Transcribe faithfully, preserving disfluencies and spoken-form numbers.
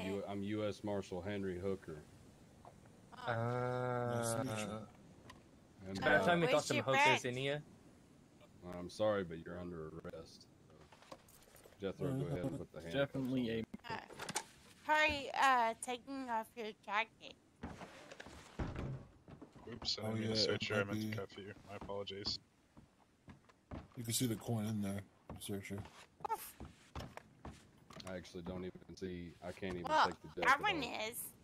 U I'm U S Marshal Henry Hooker. Uh, uh it's about time we got some hookers in here. I'm sorry, but you're under arrest. So Jethro, go ahead and put the handcuffs Definitely on. a. Uh, hurry, uh, taking off your jacket. Oops, I Oh, didn't mean yeah, to search you. I meant maybe. to cuff you. My apologies. You can see the coin in there, searcher. I actually don't even see. I can't even Well, take the jacket Arvin off. is.